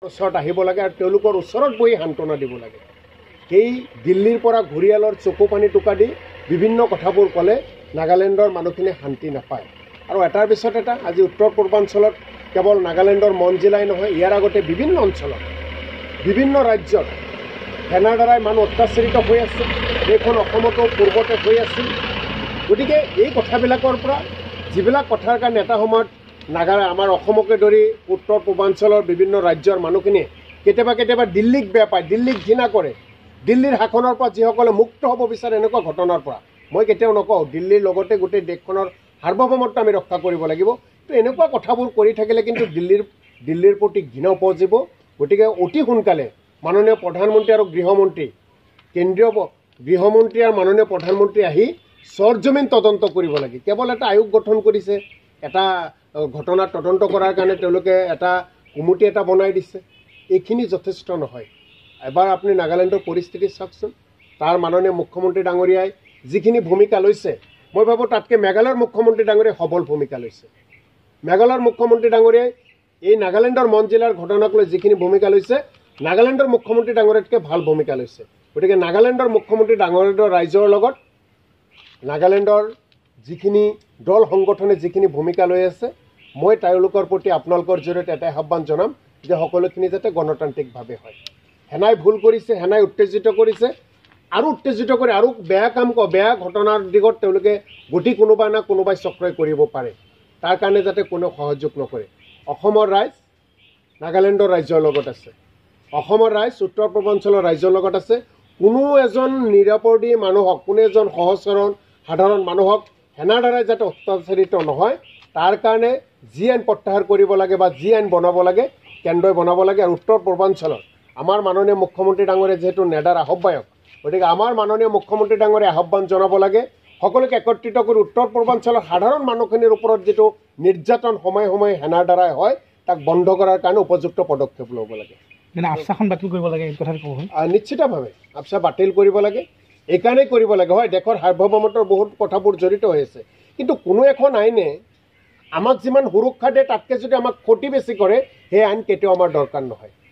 ওচৰত আহিব লাগে আৰু তেওঁলোকৰ ওচৰত বহি সান্তনা দিব লাগে। সেই দিল্লীৰ পৰা ঘৰিয়ালৰ চকু পানী টোকা দি বিভিন্ন কথাবোৰ ক'লে নাগালেণ্ডৰ মানুহখিনিয়ে শান্তি নাপায়। আৰু এটাৰ পিছত এটা আজি উত্তৰ পূৰ্বাঞ্চলত কেৱল নাগালেণ্ডৰ মন জিলাই নহয়, ইয়াৰ আগতে বিভিন্ন অঞ্চলত বিভিন্ন ৰাজ্যত সেনাৰ দ্বাৰাই মানুহ অত্যাচাৰিত হৈ আছে। এইখন অসমতো পূৰ্বতে হৈ আছিল। গতিকে এই কথাবিলাকৰ পৰা যিবিলাক কথাৰ কাৰণে এটা সময়ত আমাৰ অসমকে ধৰি উত্তৰ পূৰ্বাঞ্চলৰ বিভিন্ন ৰাজ্যৰ মানুহখিনিয়ে কেতিয়াবা দিল্লীক বেয়া পায়, দিল্লীক ঘৃণা কৰে। দিল্লীৰ শাসনৰ পৰা যিসকলে মুক্ত হ'ব বিচাৰে এনেকুৱা ঘটনাৰ পৰা মই কেতিয়াও নকওঁ দিল্লীৰ লগতে গোটেই দেশখনৰ সাৰ্বভৌমত্ব আমি ৰক্ষা কৰিব লাগিব। তো এনেকুৱা কথাবোৰ কৰি থাকিলে কিন্তু দিল্লীৰ প্ৰতি ঘৃণা উপজিব। গতিকে অতি সোনকালে মাননীয় প্ৰধানমন্ত্ৰী আৰু গৃহমন্ত্ৰী, কেন্দ্ৰীয় গৃহমন্ত্ৰী আৰু মাননীয় প্ৰধানমন্ত্ৰী আহি চৰজমিন তদন্ত কৰিব লাগে। কেৱল এটা আয়োগ গঠন কৰিছে, এটা ঘটনাৰ তদন্ত কৰাৰ কাৰণে তেওঁলোকে এটা কমিটি এটা বনাই দিছে। এইখিনি যথেষ্ট নহয়। এবাৰ আপুনি নাগালেণ্ডৰ পৰিস্থিতি চাওকচোন। তাৰ মাননীয় মুখ্যমন্ত্ৰী ডাঙৰীয়াই যিখিনি ভূমিকা লৈছে, মই ভাবোঁ তাতকৈ মেঘালয়ৰ মুখ্যমন্ত্ৰী ডাঙৰীয়াই সবল ভূমিকা লৈছে। মেঘালয়ৰ মুখ্যমন্ত্ৰী ডাঙৰীয়াই এই নাগালেণ্ডৰ মন জিলাৰ ঘটনাক লৈ যিখিনি ভূমিকা লৈছে, নাগালেণ্ডৰ মুখ্যমন্ত্ৰী ডাঙৰীয়াতকৈ ভাল ভূমিকা লৈছে। গতিকে নাগালেণ্ডৰ মুখ্যমন্ত্ৰী ডাঙৰীয়াৰ ৰাইজৰ লগত নাগালেণ্ডৰ যিখিনি দল সংগঠনে যিখিনি ভূমিকা লৈ আছে, মই তেওঁলোকৰ প্ৰতি আপোনালোকৰ জৰিয়তে এটাই আহ্বান জনাম যে সকলোখিনি যাতে গণতান্ত্ৰিকভাৱে হয়। সেনাই ভুল কৰিছে, সেনাই উত্তেজিত কৰিছে, আৰু উত্তেজিত কৰি আৰু বেয়া ঘটনাৰ দিশত তেওঁলোকে গতি কোনোবাই না কোনোবাই চক্ৰই কৰিব পাৰে। তাৰ কাৰণে যাতে কোনেও সহযোগ নকৰে। অসমৰ ৰাইজ নাগালেণ্ডৰ ৰাজ্যৰ লগত আছে, অসমৰ ৰাইজ উত্তৰ পূৰ্বাঞ্চলৰ ৰাজ্যৰ লগত আছে। কোনো এজন নিৰাপৰাধী মানুহক, কোনো এজন সহজ সৰল সাধাৰণ মানুহক সেনাৰ দ্বাৰাই যাতে অত্যাচাৰিত নহয়, তাৰ কাৰণে যি আইন প্ৰত্যাহাৰ কৰিব লাগে বা যি আইন বনাব লাগে কেন্দ্ৰই বনাব লাগে। আৰু উত্তৰ পূৰ্বাঞ্চলৰ আমাৰ মাননীয় মুখ্যমন্ত্ৰী ডাঙৰীয়া যিহেতু নেডাৰ আহ্বায়ক, গতিকে আমাৰ মাননীয় মুখ্যমন্ত্ৰী ডাঙৰীয়া আহ্বান জনাব লাগে সকলোকে একত্ৰিত কৰি উত্তৰ পূৰ্বাঞ্চলৰ সাধাৰণ মানুহখিনিৰ ওপৰত যিটো নিৰ্যাতন সময়ে সময়ে সেনাৰ দ্বাৰাই হয়, তাক বন্ধ কৰাৰ কাৰণে উপযুক্ত পদক্ষেপ ল'ব লাগে। মানে আফচাখন বাতিল কৰিব লাগে, এই কথাটো ক'ব। নিশ্চিতভাৱে আফচা বাতিল কৰিব লাগে। এইকাৰণেই কৰিব লাগে, হয় দেশৰ সাৰ্বভৌমত্বৰ বহুত কথাবোৰ জড়িত হৈ আছে, কিন্তু কোনো এখন আইনে আমাক যিমান সুৰক্ষা দিয়ে তাতকৈ যদি আমাক ক্ষতি বেছি কৰে, সেই আইন কেতিয়াও আমাৰ দৰকাৰ নহয়।